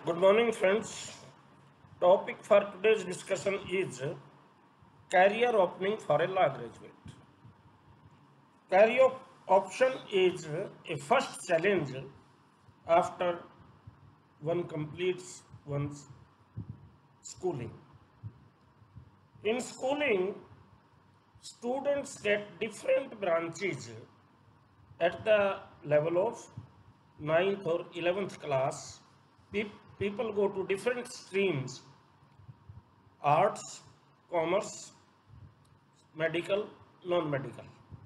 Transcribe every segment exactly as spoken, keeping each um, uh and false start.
Good morning, friends. Topic for today's discussion is career opening for a law graduate. Career option is a first challenge after one completes one's schooling. In schooling, students get different branches at the level of ninth or eleventh class. People go to different streams: arts, commerce, medical, non-medical.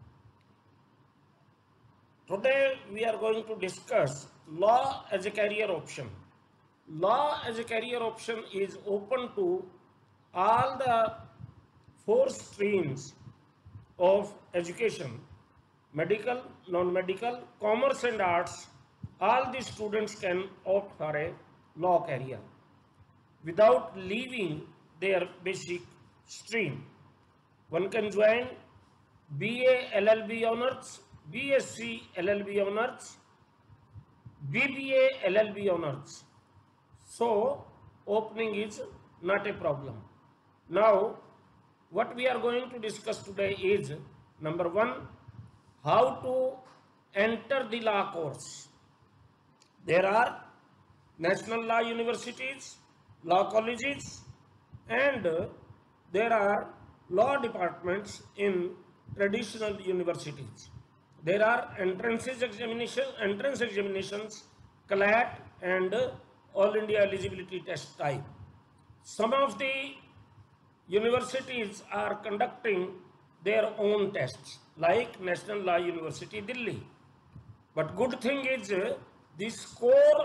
Today we are going to discuss law as a career option. Law as a career option is open to all the four streams of education: medical, non-medical, commerce and arts. All the students can opt for a law career without leaving their basic stream. One can join B A L L B honors, B S c L L B honors, B B A L L B honors. So opening is not a problem. Now what we are going to discuss today is, number one, how to enter the law course. There are national law universities, law colleges, and there are law departments in traditional universities. There are entrances examination, entrance examinations, C L A T and All India Eligibility Test type. Some of the universities are conducting their own tests, like National Law University, Delhi. But good thing is, the score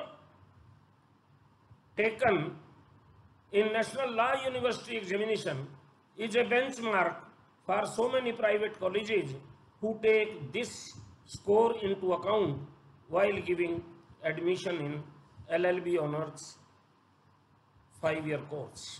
taken in National Law University examination is a benchmark for so many private colleges who take this score into account while giving admission in L L B honors five-year course.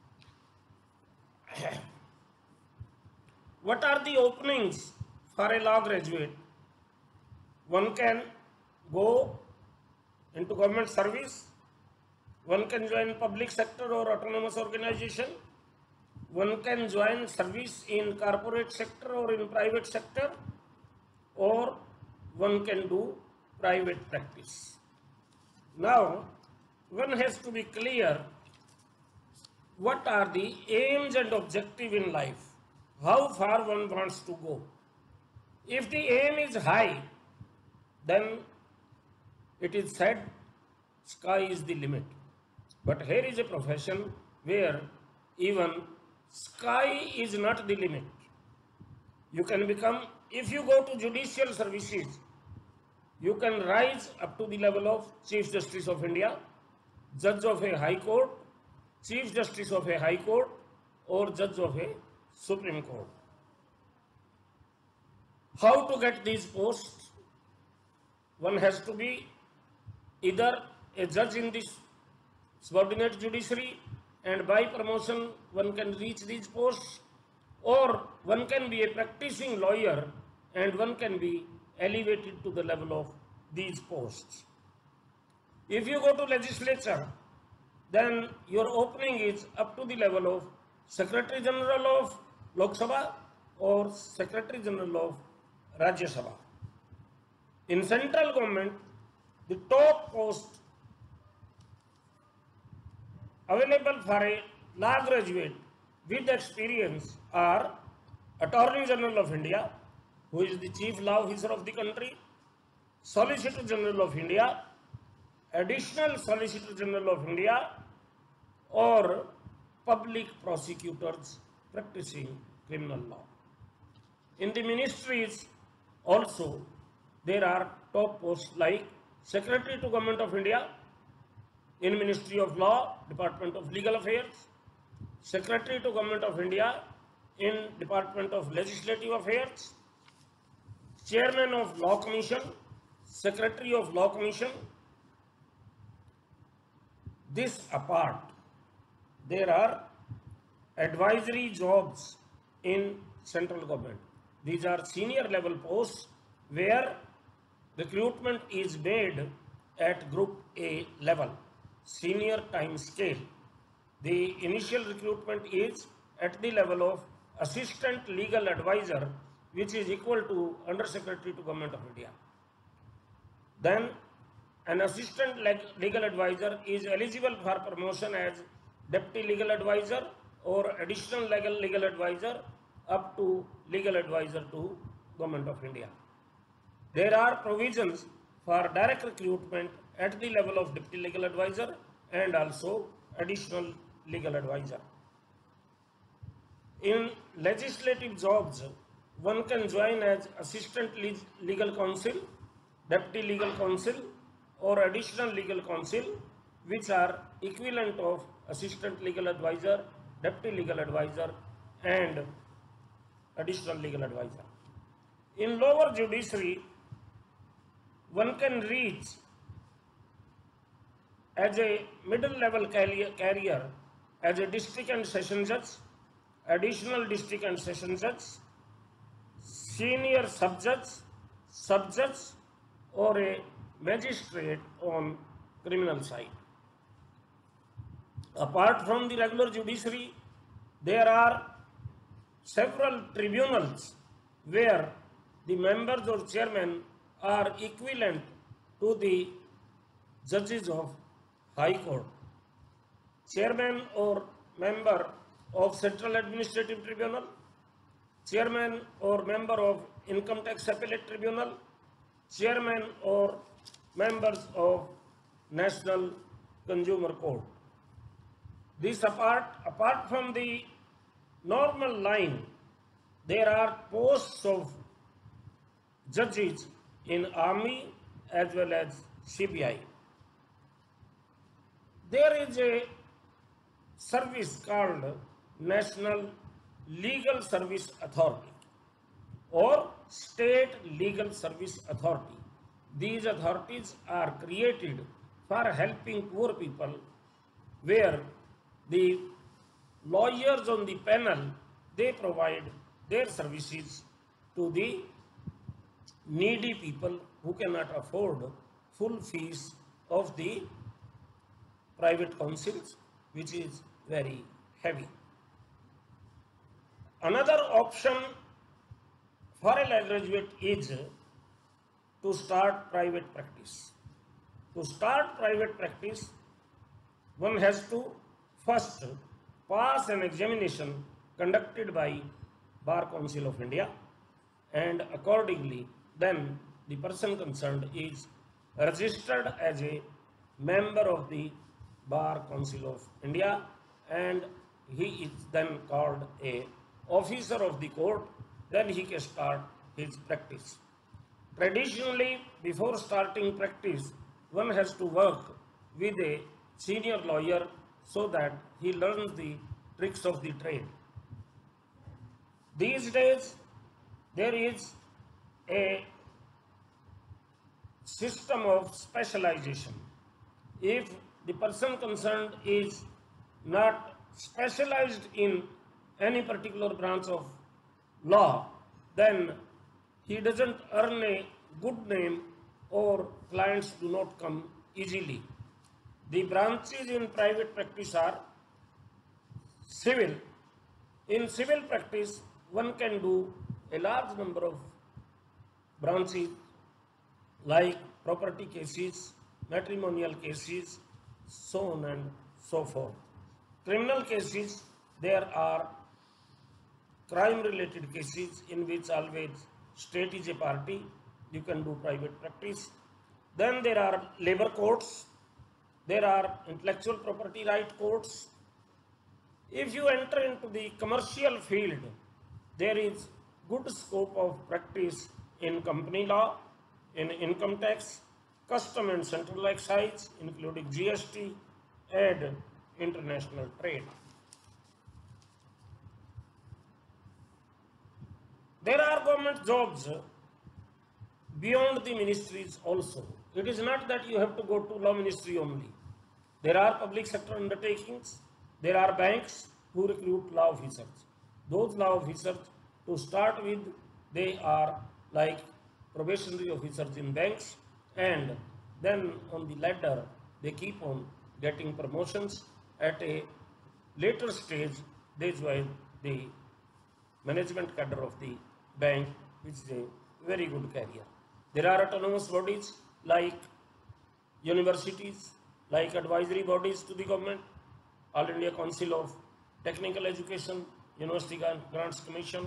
What are the openings for a law graduate? One can go into government service, one can join public sector or autonomous organization, one can join service in corporate sector or in private sector, or one can do private practice. Now, one has to be clear what are the aims and objective in life, how far one wants to go. If the aim is high, then it is said sky is the limit. But here is a profession where even sky is not the limit. You can become, if you go to judicial services, you can rise up to the level of Chief Justice of India, Judge of a High Court, Chief Justice of a High Court, or Judge of a Supreme Court. How to get these posts? One has to be either a judge in this subordinate judiciary, and by promotion one can reach these posts, or one can be a practicing lawyer and one can be elevated to the level of these posts. If you go to legislature, then your opening is up to the level of Secretary General of Lok Sabha or Secretary General of Rajya Sabha. In central government, the top post available for a law graduate with experience are Attorney General of India, who is the chief law officer of the country, Solicitor General of India, Additional Solicitor General of India, or public prosecutors practicing criminal law. In the ministries also, there are top posts like Secretary to Government of India in Ministry of Law, Department of Legal Affairs, Secretary to Government of India in Department of Legislative Affairs, Chairman of Law Commission, Secretary of Law Commission. This apart, there are advisory jobs in central government. These are senior level posts where recruitment is made at group A level. senior time scale. The initial recruitment is at the level of assistant legal advisor, which is equal to Under Secretary to Government of India. Then an assistant legal advisor is eligible for promotion as deputy legal advisor or additional legal legal advisor up to legal advisor to Government of India. There are provisions for direct recruitment at the level of deputy legal advisor and also additional legal advisor. In legislative jobs, one can join as assistant legal counsel, deputy legal counsel or additional legal counsel, which are equivalent of assistant legal advisor, deputy legal advisor and additional legal advisor. In lower judiciary, one can reach as a middle level career as a district and session judge, additional district and session judge, senior sub judge, sub judge or a magistrate on criminal side. Apart from the regular judiciary, there are several tribunals where the members or chairmen are equivalent to the judges of High Court. Chairman or member of Central Administrative Tribunal, chairman or member of Income Tax Appellate Tribunal, chairman or members of National Consumer Court. This apart, apart from the normal line, there are posts of judges in Army as well as C B I. There is a service called National Legal Service Authority or State Legal Service Authority. These authorities are created for helping poor people, where the lawyers on the panel, they provide their services to the needy people who cannot afford full fees of the private counsels, which is very heavy. Another option for a law graduate is to start private practice. To start private practice, one has to first pass an examination conducted by Bar Council of India, and accordingly then the person concerned is registered as a member of the Bar Council of India, and he is then called a officer of the court. Then he can start his practice. Traditionally, before starting practice, one has to work with a senior lawyer so that he learns the tricks of the trade. These days, there is a system of specialization. If the person concerned is not specialized in any particular branch of law, then he doesn't earn a good name or clients do not come easily. The branches in private practice are civil. In civil practice, one can do a large number of branches like property cases, matrimonial cases, so on and so forth. Criminal cases, there are crime related cases in which always state is a party. You can do private practice. Then there are labor courts. There are intellectual property right courts. If you enter into the commercial field, there is good scope of practice in company law, in income tax, custom and central excise, including G S T, and international trade. There are government jobs beyond the ministries also. It is not that you have to go to law ministry only. There are public sector undertakings. There are banks who recruit law officers. Those law officers, to start with, they are like probationary officers in banks, and then on the ladder they keep on getting promotions. At a later stage, they join the management cadre of the bank, which is a very good career. There are autonomous bodies like universities, like advisory bodies to the government, All India Council of Technical Education, University Grants Commission,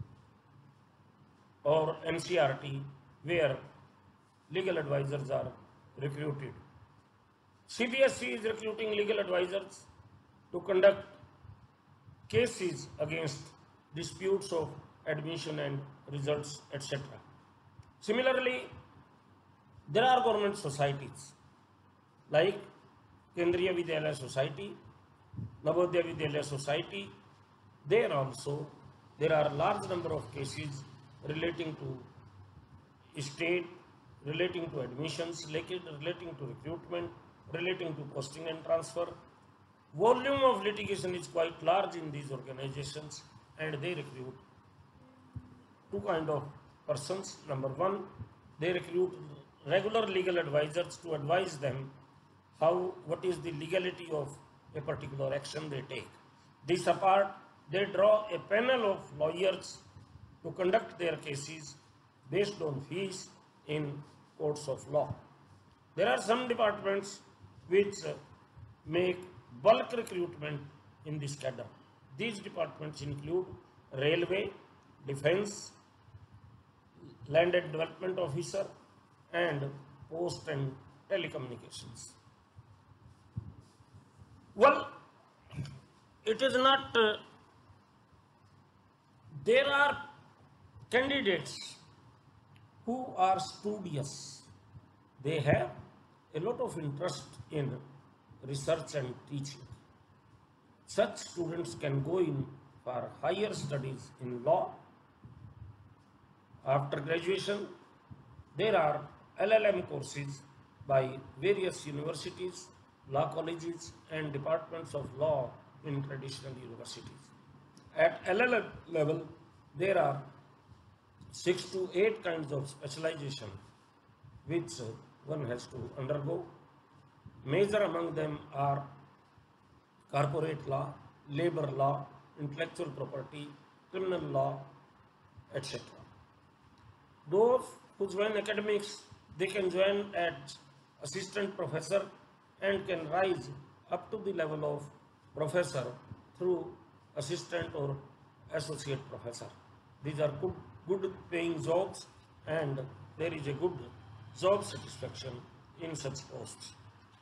or N C R T, where legal advisors are recruited. C B S E is recruiting legal advisors to conduct cases against disputes of admission and results, et cetera. Similarly, there are government societies like Kendriya Vidyalaya Society, Navodaya Vidyalaya Society. There also there are large number of cases relating to state, relating to admissions, relating to recruitment, relating to posting and transfer. Volume of litigation is quite large in these organizations, and they recruit two kind of persons. Number one, they recruit regular legal advisors to advise them how, what is the legality of a particular action they take. This apart, they draw a panel of lawyers to conduct their cases based on fees in courts of law. There are some departments which make bulk recruitment in this cadre. These departments include railway, defense, land and development officer, and post and telecommunications. Well, it is not, uh, there are candidates who are studious. They have a lot of interest in research and teaching. Such students can go in for higher studies in law. After graduation, there are L L M courses by various universities, law colleges, and departments of law in traditional universities. At L L M level, there are six to eight kinds of specialization which one has to undergo. Major among them are corporate law, labor law, intellectual property, criminal law, et cetera. Those who join academics, they can join at assistant professor and can rise up to the level of professor through assistant or associate professor. These are good, good paying jobs, and there is a good job satisfaction in such posts.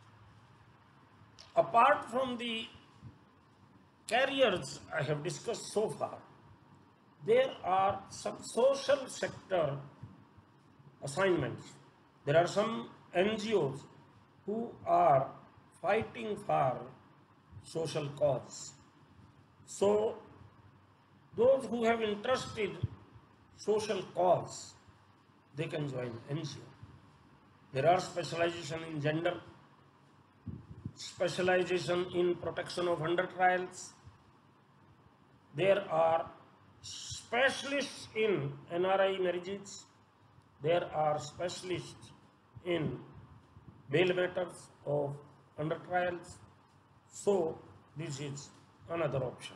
Apart from the careers I have discussed so far, there are some social sector assignments. There are some N G Os who are fighting for social cause. So those who have interest in social cause, they can join N G O. There are specialization in gender, specialization in protection of under trials. There are specialists in N R I marriages. There are specialists in bail matters of under trials. So this is another option.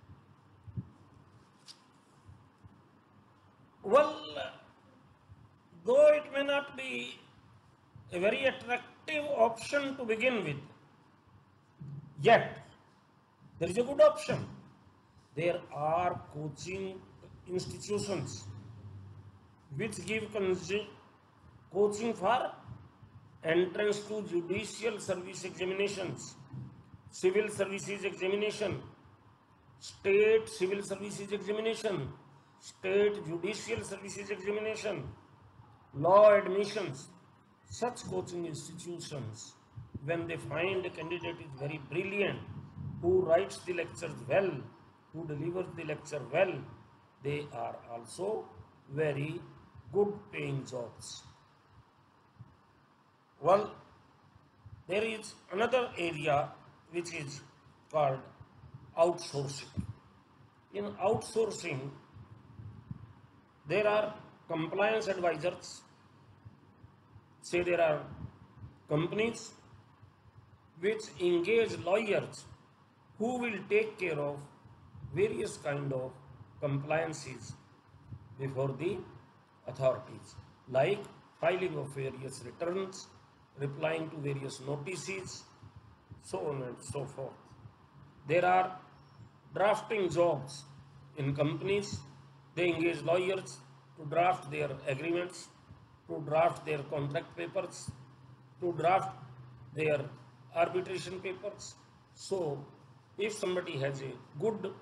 Well, though it may not be a very attractive option to begin with, yet there is a good option. There are coaching institutions which give coaching for entrance to judicial service examinations, civil services examination, state civil services examination, state judicial services examination, law admissions. Such coaching institutions, when they find a candidate is very brilliant, who writes the lectures well, who delivers the lecture well, they are also very good paying jobs. Well, there is another area which is called outsourcing. In outsourcing, there are compliance advisors. Say there are companies which engage lawyers who will take care of various kind of compliances before the authorities, like filing of various returns, replying to various notices, so on and so forth. There are drafting jobs in companies. They engage lawyers to draft their agreements, to draft their contract papers, to draft their arbitration papers. So, if somebody has a good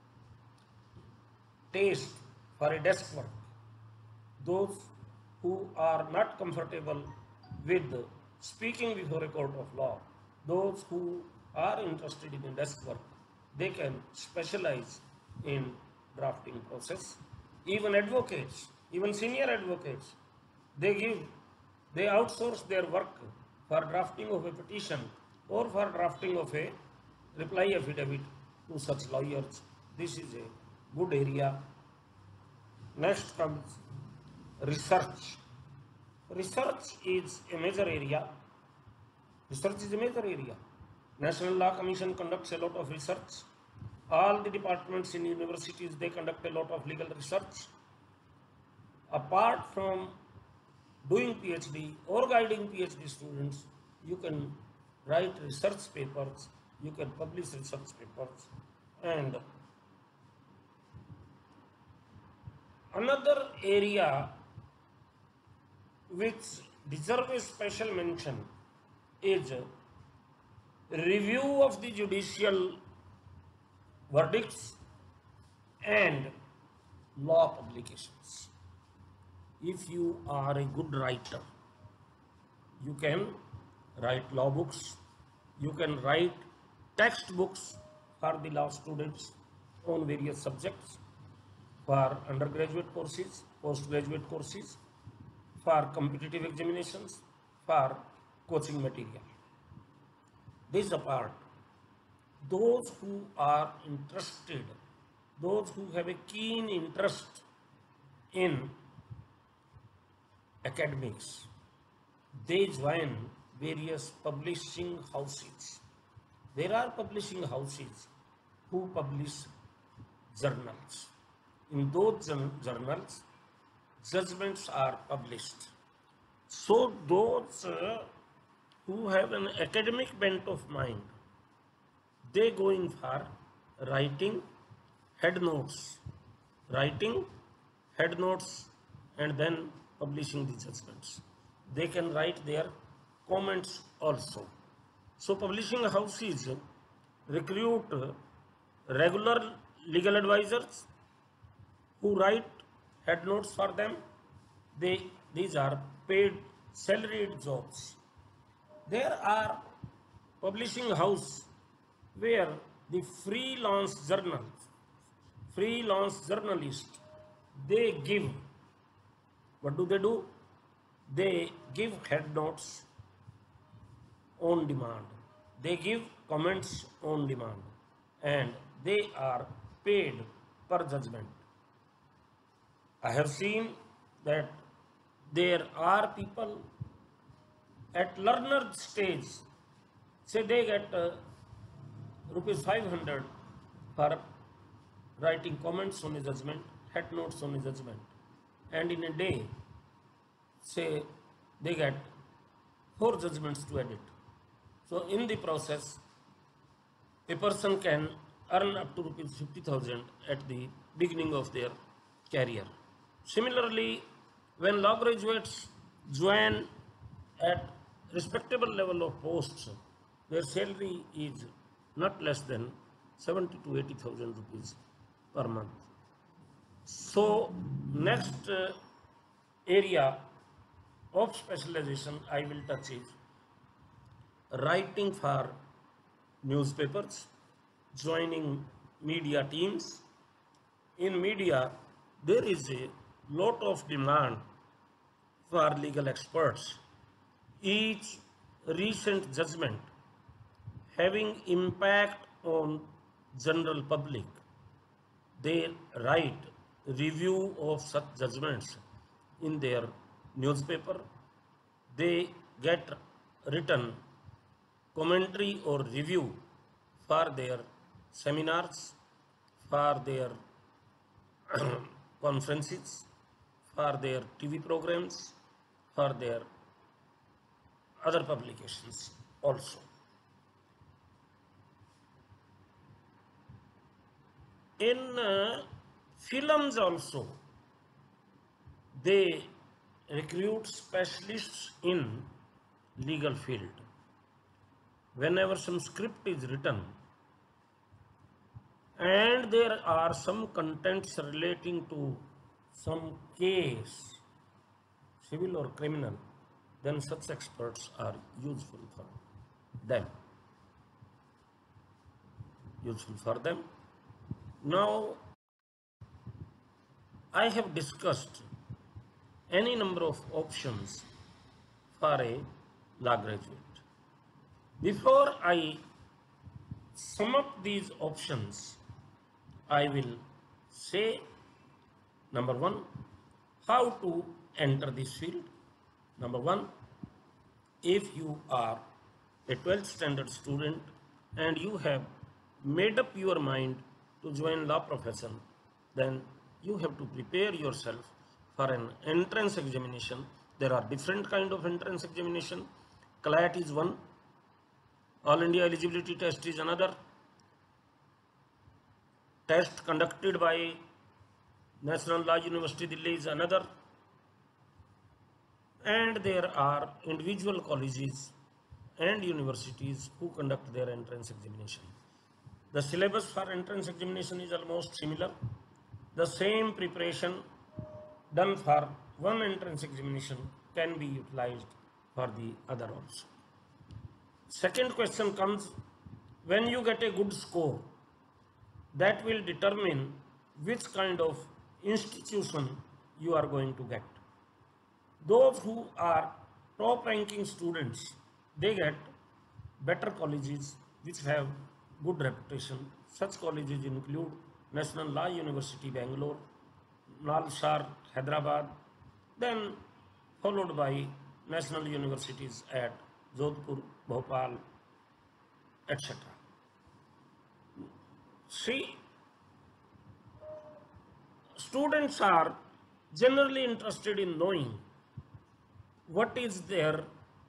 taste for a desk work, those who are not comfortable with speaking before a court of law, those who are interested in desk work, they can specialize in drafting process. Even advocates, even senior advocates, they give, they outsource their work for drafting of a petition or for drafting of a reply affidavit to such lawyers. This is a good area. Next comes research. Research is a major area. Research is a major area. National Law Commission conducts a lot of research. All the departments in universities, they conduct a lot of legal research. Apart from doing PhD or guiding PhD students, you can write research papers, you can publish research papers. And another area which deserves a special mention is review of the judicial verdicts and law publications. If you are a good writer, you can write law books, you can write textbooks for the law students on various subjects, for undergraduate courses, postgraduate courses, for competitive examinations, for coaching material. This apart, those who are interested, those who have a keen interest in academics, they join various publishing houses. There are publishing houses who publish journals. In those journals, judgments are published. So those uh, who have an academic bent of mind, they go in for writing head notes, writing head notes and then publishing the judgments. They can write their comments also. So publishing houses recruit regular legal advisors who write head notes for them. They, these are paid salaried jobs. There are publishing house where the freelance journals, freelance journalists, they give, what do they do? They give head notes on demand. They give comments on demand and they are paid per judgment. I have seen that there are people at learner stage, say they get uh, rupees five hundred for writing comments on a judgment, head notes on a judgment, and in a day, say they get four judgments to edit. So in the process, a person can earn up to rupees fifty thousand at the beginning of their career. Similarly, when law graduates join at respectable level of posts, their salary is not less than seventy to eighty thousand rupees per month. So next uh, area of specialization I will touch is writing for newspapers, joining media teams. In media, there is a lot of demand for legal experts. Each recent judgment having impact on general public, they write review of such judgments in their newspaper. They get written commentary or review for their seminars, for their conferences, for their T V programs, for their other publications also. In uh, films also, they recruit specialists in legal field. Whenever some script is written and there are some contents relating to some case, civil or criminal, then such experts are useful for them. Useful for them. Now, I have discussed any number of options for a law graduate. Before I sum up these options, I will say, number one, how to enter this field. Number one, if you are a twelfth standard student and you have made up your mind to join law profession, then you have to prepare yourself for an entrance examination. There are different kind of entrance examination. C L A T is one, All India Eligibility Test is another, test conducted by National Law University Delhi is another, and there are individual colleges and universities who conduct their entrance examination. The syllabus for entrance examination is almost similar. The same preparation done for one entrance examination can be utilized for the other also. Second question comes, when you get a good score, that will determine which kind of institution you are going to get. Those who are top ranking students, they get better colleges which have good reputation. Such colleges include National Law University Bangalore, Nalsar, Hyderabad, then followed by national universities at Jodhpur, Bhopal, et cetera. See, students are generally interested in knowing what is their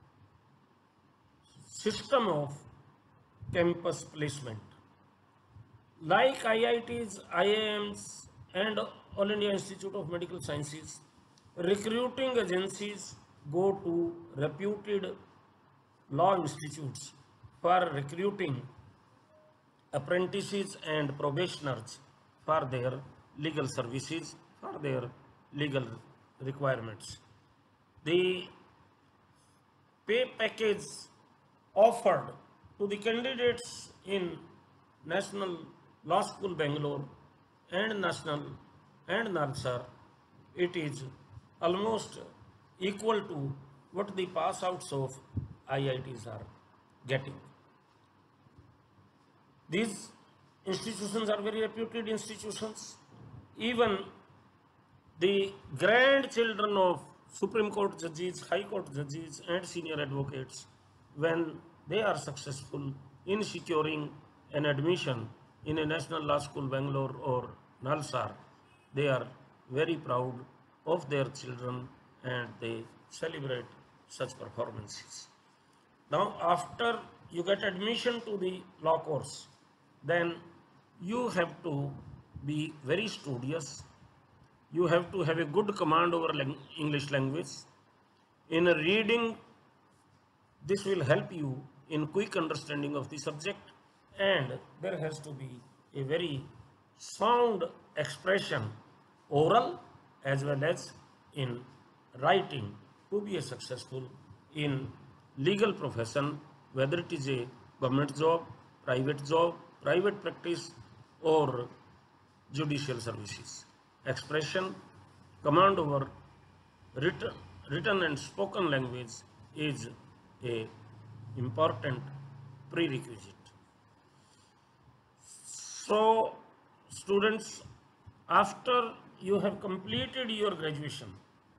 system of campus placement. Like I I Ts, I I Ms and All India Institute of Medical Sciences, recruiting agencies go to reputed law institutes for recruiting apprentices and probationers for their legal services, for their legal requirements. The pay package offered to the candidates in National Law School Bangalore and National and Nalsar, it is almost equal to what the pass outs of I I Ts are getting. These institutions are very reputed institutions. Even the grandchildren of Supreme Court judges, High Court judges and senior advocates, when they are successful in securing an admission in a National Law School Bangalore or Nalsar, they are very proud of their children and they celebrate such performances. Now, after you get admission to the law course, then you have to be very studious. You have to have a good command over lang- English language. In reading, this will help you in quick understanding of the subject, and there has to be a very sound expression, oral as well as in writing, to be a successful in legal profession, whether it is a government job, private job, private practice or judicial services. Expression, command over written, written and spoken language is a important prerequisite. So, students, after you have completed your graduation,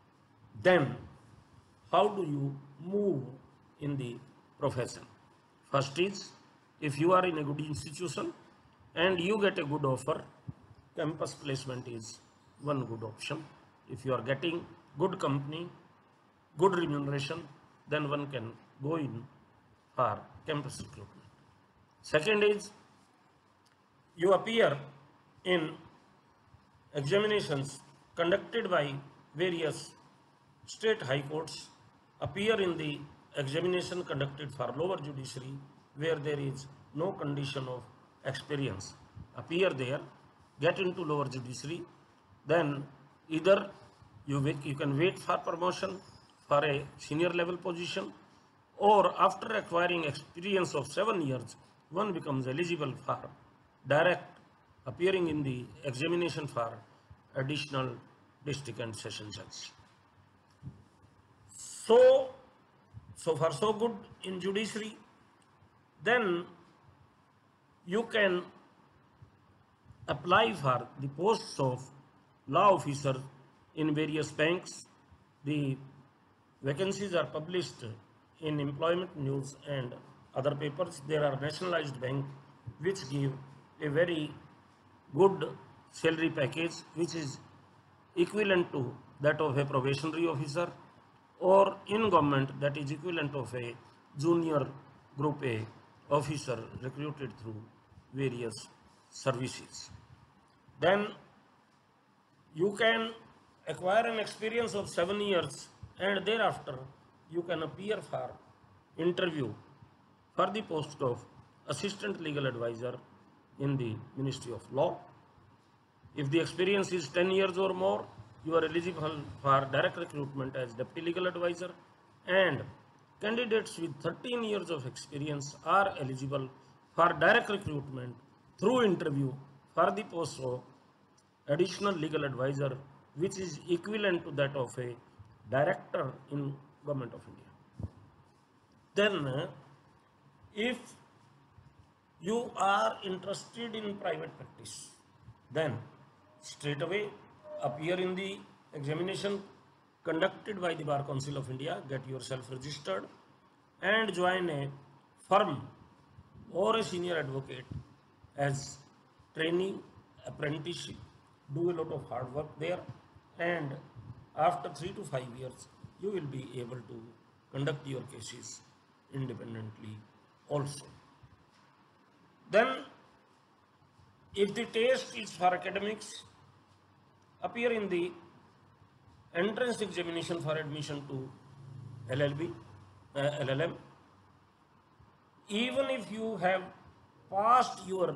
then how do you move in the profession? First is, if you are in a good institution and you get a good offer, campus placement is one good option. If you are getting good company, good remuneration, then one can go in for campus recruitment. Second is, you appear in examinations conducted by various state high courts, appear in the examination conducted for lower judiciary where there is no condition of experience. Appear there, get into lower judiciary, then either you, wait, you can wait for promotion for a senior level position, or after acquiring experience of seven years, one becomes eligible for direct appearing in the examination for additional district and session judge. So, so far so good in judiciary. Then you can apply for the posts of law officer in various banks. The vacancies are published in employment news and other papers. There are nationalized banks which give a very good salary package which is equivalent to that of a probationary officer, or in government that is equivalent of a junior group A officer recruited through various services. Then you can acquire an experience of seven years and thereafter you can appear for interview for the post of assistant legal advisor in the Ministry of Law. If the experience is ten years or more, you are eligible for direct recruitment as deputy legal advisor, and candidates with thirteen years of experience are eligible for direct recruitment through interview for the post of additional legal advisor, which is equivalent to that of a director in Government of India. Then, if you are interested in private practice, then straight away appear in the examination conducted by the Bar Council of India, get yourself registered and join a firm or a senior advocate as training, apprenticeship, do a lot of hard work there, and after three to five years you will be able to conduct your cases independently also. Then if the test is for academics, appear in the entrance examination for admission to L L B, uh, L L M. Even if you have passed your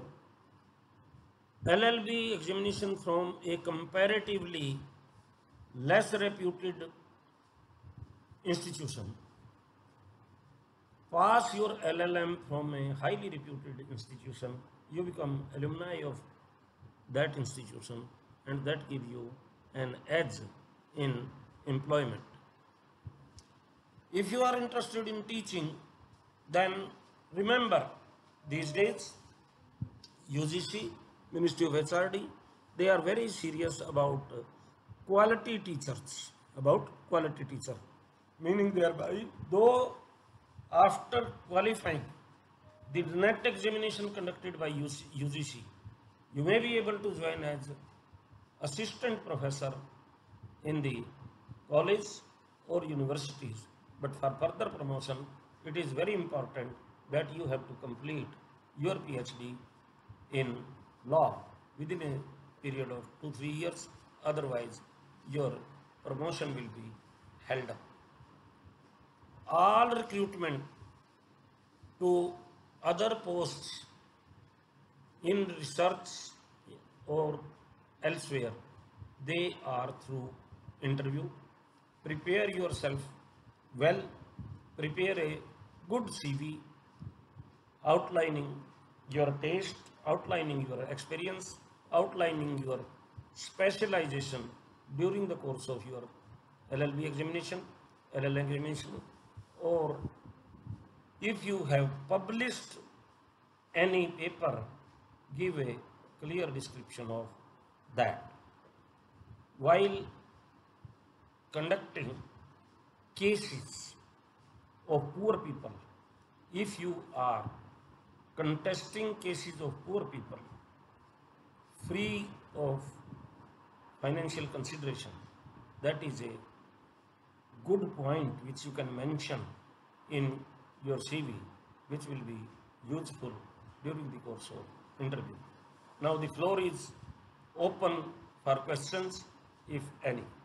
L L B examination from a comparatively less reputed institution, pass your L L M from a highly reputed institution, you become alumni of that institution, and that gives you an edge in employment. If you are interested in teaching, then remember, these days U G C, Ministry of H R D, they are very serious about quality teachers, about quality teacher, meaning thereby, though after qualifying the NET examination conducted by U G C, you may be able to join as assistant professor in the college or universities, but for further promotion, it is very important that you have to complete your PhD in law within a period of two, three years, otherwise your promotion will be held up. All recruitment to other posts in research or elsewhere, they are through interview. Prepare yourself well, prepare a good C V outlining your taste, outlining your experience, outlining your specialization during the course of your L L B examination, L L M examination, or if you have published any paper, give a clear description of that. While conducting cases of poor people, if you are contesting cases of poor people free of financial consideration, that is a good point which you can mention in your C V, which will be useful during the course of interview. Now the floor is open for questions, if any.